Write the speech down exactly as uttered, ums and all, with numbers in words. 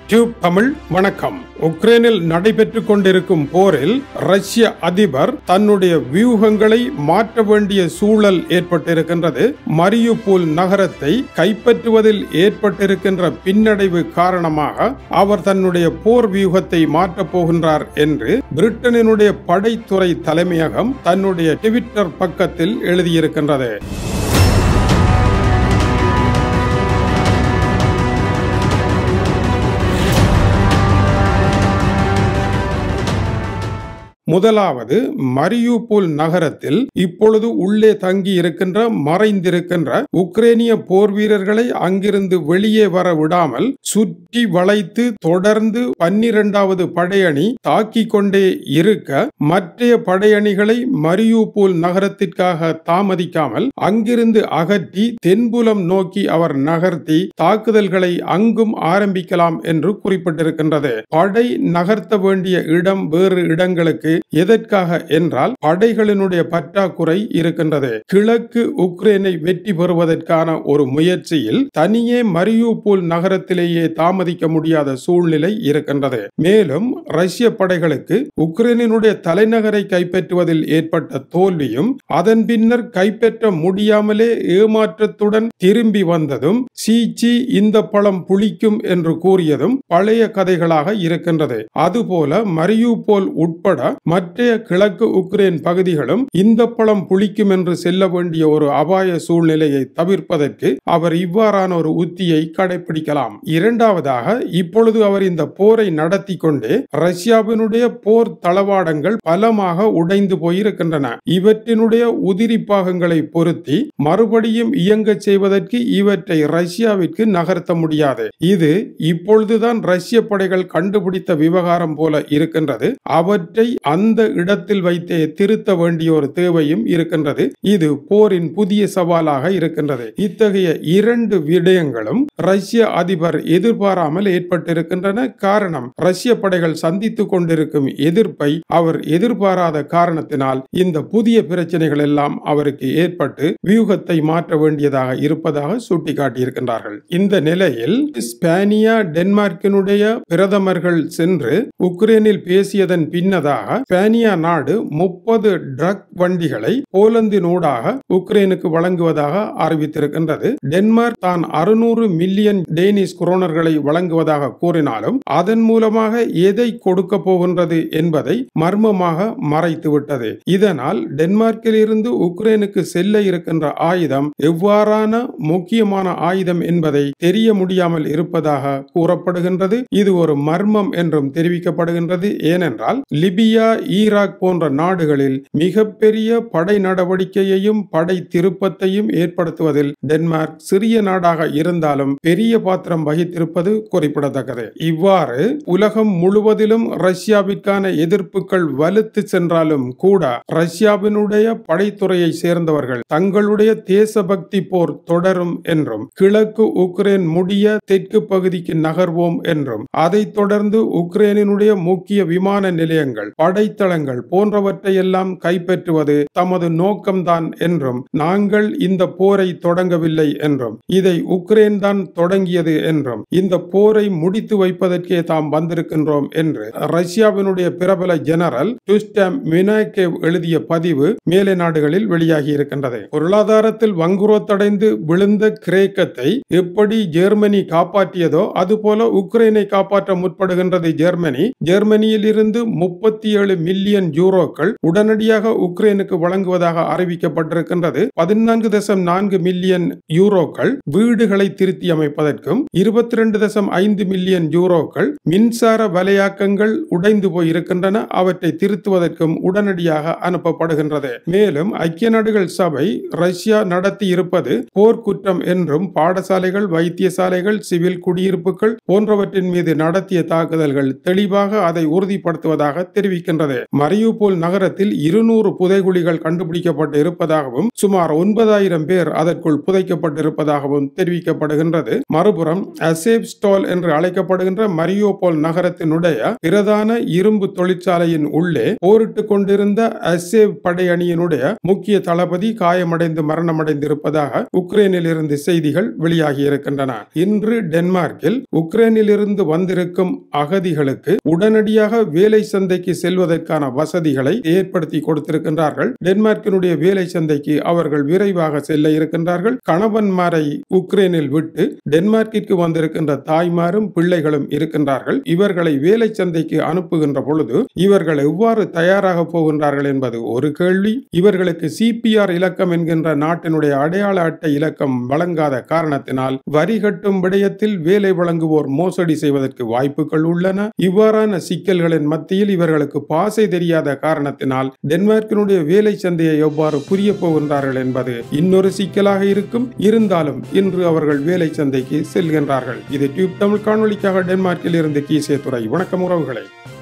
TubeTamil வணக்கம். உக்ரைனில் நடைபெற்றுக் கொண்டிருக்கும் போரில் ரஷ்ய அதிபர் தன்னுடைய வியூகங்களை மாற்ற வேண்டிய சூழல் ஏற்பட்டிருக்கின்றது. மரியுபோல் நகரத்தை கைப்பற்றுவதில் ஏற்பட்டிருக்கின்ற பின்னடைவு காரணமாக அவர் தன்னுடைய போர் வியூகத்தை மாற்றப் போகின்றார் என்று பிரிட்டனினுடைய படைத்துறை தலைமையகம் தன்னுடைய ட்விட்டர் பக்கத்தில் எழுதியிருக்கின்றது. முதலாவது, மரியுபோல் நகரத்தில் இப்பொழுது உள்ளே தங்கி இருக்கின்ற மறைந்திருக்கின்ற உக்ரைனிய போர் வீரர்களை அங்கிருந்து வெளியே வர விடாமல் சுற்றி வளைத்து தொடர்ந்து பன்னிரண்டாவது படையணி தாக்கிக் கொண்டே இருக்க மற்றைய படையணிகளை மரியுபோல் நகரத்திற்காக தாமதிக்காமல் அங்கிருந்து அகற்றி தென்புலம் நோக்கி அவர் நகர்த்தி தாக்குதல்களை அங்கும் ஆரம்பிக்கலாம் என்று குறிப்பிட்டிருக்கின்றது. படை நகர்த்த வேண்டிய இடம் வேறு இடங்களுக்கு எதற்காக என்றால் படைகளினுடைய பற்றாக்குறை இருக்கின்றது. கிழக்கு உக்ரைனை வெற்றி பெறுவதற்கான ஒரு முயற்சியில் தனியே மரியுபோல் நகரத்திலேயே தாமதிக்க முடியாத சூழ்நிலை இருக்கின்றது. மேலும் ரஷ்ய படைகளுக்கு உக்ரைனினுடைய தலைநகரை கைப்பற்றுவதில் ஏற்பட்ட தோல்வியும் அதன் பின்னர் கைப்பற்ற முடியாமலே ஏமாற்றத்துடன் திரும்பி வந்ததும் சீச்சி இந்த பழம் புளிக்கும் என்று கூறியதும் பழைய கதைகளாக இருக்கின்றது. அதுபோல மரியுபோல் உட்பட மற்ற கிழக்கு உக்ரைன் பகுதிகளும் இந்த பழம் புளிக்கும் என்று செல்ல வேண்டிய ஒரு அபாய சூழ்நிலையை தவிர்ப்பதற்கு அவர் இவ்வாறான ஒரு உத்தியை கடைபிடிக்கலாம். இரண்டாவதாக, இப்பொழுது அவர் இந்த போரை நடத்தி கொண்டே ரஷ்யாவினுடைய போர் தளவாடங்கள் பலமாக உடைந்து போயிருக்கின்றன. இவற்றினுடைய உதிரி பாகங்களை பொருத்தி மறுபடியும் இயங்க செய்வதற்கு இவற்றை ரஷ்யாவிற்கு நகர்த்த முடியாது. இது இப்பொழுதுதான் ரஷ்ய படைகள் கண்டுபிடித்த விவகாரம் போல இருக்கின்றது. அவற்றை அந்த இடத்தில் வைத்தே திருத்த வேண்டிய ஒரு தேவையும் இருக்கின்றது. இது போரின் புதிய சவாலாக இருக்கின்றது. இத்தகைய இரண்டு விடயங்களும் ரஷ்ய அதிபர் எதிர்பாராமல் ஏற்பட்டிருக்கின்றன. காரணம், ரஷ்ய படைகள் சந்தித்துக் கொண்டிருக்கும் எதிர்ப்பை அவர் எதிர்பாராத காரணத்தினால் இந்த புதிய பிரச்சனைகள் எல்லாம் அவருக்கு ஏற்பட்டு வியூகத்தை மாற்ற வேண்டியதாக இருப்பதாக சுட்டிக்காட்டியிருக்கின்றார்கள். இந்த நிலையில் ஸ்பானியா டென்மார்க்கினுடைய பிரதமர்கள் சென்று உக்ரைனில் பேசியதன் பின்னதாக ஸ்பானியா நாடு முப்பது ட்ரக் வண்டிகளை போலந்தினூடாக உக்ரைனுக்கு வழங்குவதாக அறிவித்திருக்கின்றது. டென்மார்க் தான் அறுநூறு மில்லியன் டேனிஷ் குரோனர்களை வழங்குவதாக கூறினாலும் அதன் மூலமாக எதை கொடுக்க போகின்றது என்பதை மர்மமாக மறைத்துவிட்டது. இதனால் டென்மார்க்கில் இருந்து உக்ரைனுக்கு செல்ல இருக்கின்ற ஆயுதம் எவ்வாறான முக்கியமான ஆயுதம் என்பதை தெரிய முடியாமல் இருப்பதாக கூறப்படுகின்றது. இது ஒரு மர்மம் என்றும் தெரிவிக்கப்படுகின்றது. ஏனென்றால் லிபியா, ஈராக் போன்ற நாடுகளில் மிகப்பெரிய படை நடவடிக்கையையும் படை திருப்பத்தையும் ஏற்படுத்துவதில் டென்மார்க் சிறிய நாடாக இருந்தாலும் பெரிய பாத்திரம் வகித்திருப்பது குறிப்பிடத்தக்கது. இவ்வாறு உலகம் முழுவதிலும் ரஷ்யாவிற்கான எதிர்ப்புகள் வலுத்து சென்றாலும் கூட ரஷ்யாவினுடைய படைத்துறையை சேர்ந்தவர்கள் தங்களுடைய தேசபக்தி போர் தொடரும் என்றும் கிழக்கு உக்ரைன் முடிய தெற்கு பகுதிக்கு நகர்வோம் என்றும் அதைத் தொடர்ந்து உக்ரைனினுடைய முக்கிய விமான நிலையங்கள், படைத்தளங்கள் போன்றவற்றை எல்லாம் கைப்பற்றுவது தமது நோக்கம்தான் என்றும் நாங்கள் இந்த போரை தொடங்கவில்லை என்றும் இதை உக்ரைன் தான் தொடங்கியது என்றும் இந்த போரை முடித்து வைப்பதற்கே தாம் வந்திருக்கின்றோம் என்று ரஷ்யாவினுடைய பிரபல ஜெனரல் TubeTamil எழுதிய பதிவு மேலை நாடுகளில் வெளியாகி இருக்கின்றது. பொருளாதாரத்தில் வங்குரோத்தடைந்து விழுந்த கிரேக்கத்தை எப்படி ஜெர்மனி காப்பாற்றியதோ அதுபோல உக்ரைனை காப்பாற்ற முற்படுகின்றது ஜெர்மனி. ஜெர்மனியில் இருந்து முப்பத்தி ஏழு மில்லியன் யூரோக்கள் உடனடியாக உக்ரைனுக்கு வழங்குவதாக அறிவிக்கப்பட்டிருக்கின்றது. பதினான்கு தசம் நான்கு மில்லியன் யூரோக்கள் வீடுகளை திருத்தி அமைப்பதற்கும் இருபத்தி இரண்டு தசம் ஐந்து மில்லியன் யூரோக்கள் மின்சார வலையாக்கங்கள் உடைந்து போயிருக்கின்றன, அவற்றை திருத்துவதற்கும் உடனடியாக அனுப்பப்படுகின்றது. மேலும் ஐக்கிய நாடுகள் சபை ரஷ்யா நடத்தி இருப்பது போர்க்குற்றம் என்றும் பாடசாலைகள், வைத்தியசாலைகள், சிவில் குடியிருப்புகள் போன்றவற்றின் மீது நடத்திய தாக்குதல்கள் தெளிவாக அதை உறுதிப்படுத்துவதாக தெரிவிக்கின்றது. தெரிவிக்கின்றது. மரியூபோல் நகரத்தில் இருநூறு புதைகுழிகள் கண்டுபிடிக்கப்பட்டு இருப்பதாகவும் சுமார் ஒன்பதாயிரம் பேர் அதற்குள் புதைக்கப்பட்டிருப்பதாகவும் தெரிவிக்கப்படுகின்றது. மறுபுறம் அசேவ்ஸ்டால் என்று அழைக்கப்படுகின்ற மரியூபோல் நகரத்தினுடைய பிரதான இரும்பு தொழிற்சாலையின் உள்ளே போரிட்டுக் கொண்டிருந்த அசேவ் படையணியினுடைய முக்கிய தளபதி காயமடைந்து மரணமடைந்திருப்பதாக உக்ரைனில் இருந்து செய்திகள் வெளியாகி இருக்கின்றன. இன்று டென்மார்க்கில் உக்ரைனில் இருந்து வந்திருக்கும் அகதிகளுக்கு உடனடியாக வேலை சந்தைக்கு செல்வதற்கான வசதிகளை ஏற்படுத்தி கொடுத்திருக்கின்றார்கள். டென்மார்க்கினுடைய வேலை சந்தைக்கு அவர்கள் விரைவாக செல்ல இருக்கின்றார்கள். கணவன்மாரை உக்ரைனில் விட்டு டென்மார்க்கிற்கு வந்திருக்கின்ற தாய்மாரும் பிள்ளைகளும் இருக்கின்றார்கள். இவர்களை வேலை சந்தைக்கு அனுப்புகின்ற பொழுது இவர்கள் எவ்வாறு தயாராக போகின்றார்கள் என்பது ஒரு கேள்வி. இவர்களுக்கு சிபிஆர் இலக்கம் என்கின்ற நாட்டினுடைய அடையாள அட்டை இலக்கம் வழங்காத காரணத்தினால் வரி கட்டும் விடயத்தில் வேலை வழங்குவோர் மோசடி செய்வதற்கு வாய்ப்புகள் உள்ளன. இவ்வாறான சிக்கல்களின் மத்தியில் இவர்களுக்கு பாசை தெரியாத காரணத்தினால் டென்மார்க்கினுடைய வேலை சந்தையை எவ்வாறு புரிய போகின்றார்கள் என்பது இன்னொரு சிக்கலாக இருக்கும். இருந்தாலும் இன்று அவர்கள் வேலை சந்தைக்கு செல்கின்றார்கள். இது டியூப் தமிழ் காணொலிக்காக டென்மார்க்கில் இருந்து கீசே துறை. வணக்கம் உறவுகளை.